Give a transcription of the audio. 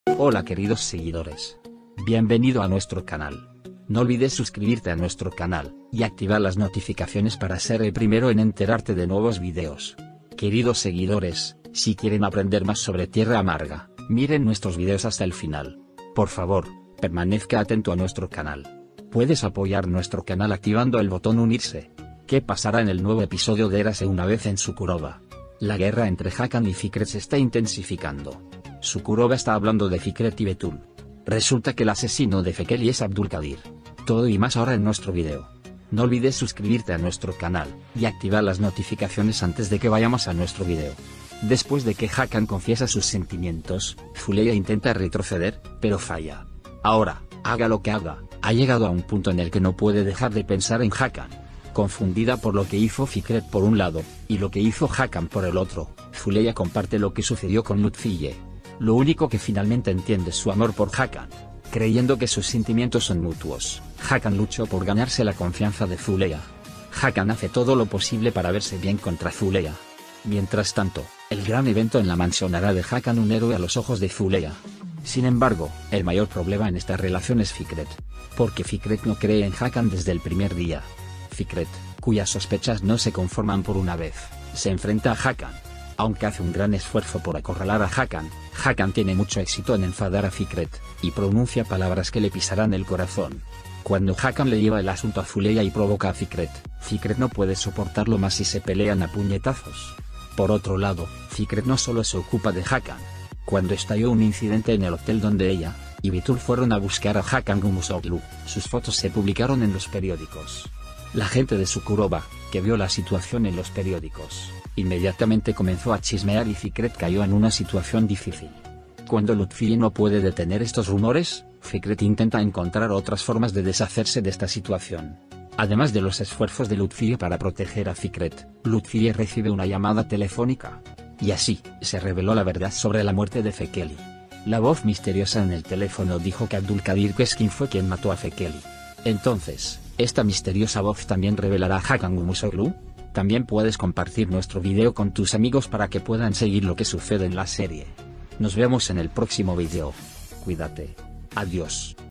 Hola queridos seguidores. Bienvenido a nuestro canal. No olvides suscribirte a nuestro canal, y activar las notificaciones para ser el primero en enterarte de nuevos videos. Queridos seguidores, si quieren aprender más sobre Tierra Amarga, miren nuestros videos hasta el final. Por favor, permanezca atento a nuestro canal. Puedes apoyar nuestro canal activando el botón unirse. ¿Qué pasará en el nuevo episodio de Érase una vez en Sukuroba? La guerra entre Hakan y Fikret se está intensificando. Sukuroba está hablando de Fikret y Betul. Resulta que el asesino de Fekeli es Abdulkadir. Todo y más ahora en nuestro video. No olvides suscribirte a nuestro canal, y activar las notificaciones antes de que vayamos a nuestro video. Después de que Hakan confiesa sus sentimientos, Fuleya intenta retroceder, pero falla. Ahora, haga lo que haga, ha llegado a un punto en el que no puede dejar de pensar en Hakan. Confundida por lo que hizo Fikret por un lado, y lo que hizo Hakan por el otro, Fuleya comparte lo que sucedió con Lutfiye. Lo único que finalmente entiende es su amor por Hakan. Creyendo que sus sentimientos son mutuos, Hakan luchó por ganarse la confianza de Fuleya. Hakan hace todo lo posible para verse bien contra Fuleya. Mientras tanto, el gran evento en la mansión hará de Hakan un héroe a los ojos de Fuleya. Sin embargo, el mayor problema en esta relación es Fikret. Porque Fikret no cree en Hakan desde el primer día. Fikret, cuyas sospechas no se conforman por una vez, se enfrenta a Hakan. Aunque hace un gran esfuerzo por acorralar a Hakan, Hakan tiene mucho éxito en enfadar a Fikret, y pronuncia palabras que le pisarán el corazón. Cuando Hakan le lleva el asunto a Fuleya y provoca a Fikret, Fikret no puede soportarlo más y se pelean a puñetazos. Por otro lado, Fikret no solo se ocupa de Hakan. Cuando estalló un incidente en el hotel donde ella y Betul fueron a buscar a Hakan Gumuzoglu, sus fotos se publicaron en los periódicos. La gente de Sukuroba, que vio la situación en los periódicos, inmediatamente comenzó a chismear y Fikret cayó en una situación difícil. Cuando Lutfiye no puede detener estos rumores, Fikret intenta encontrar otras formas de deshacerse de esta situación. Además de los esfuerzos de Lutfiye para proteger a Fikret, Lutfiye recibe una llamada telefónica. Y así, se reveló la verdad sobre la muerte de Fekeli. La voz misteriosa en el teléfono dijo que Abdulkadir Keskin fue quien mató a Fekeli. Entonces, ¿esta misteriosa voz también revelará a Hakan Gumuzoglu? También puedes compartir nuestro video con tus amigos para que puedan seguir lo que sucede en la serie. Nos vemos en el próximo video. Cuídate. Adiós.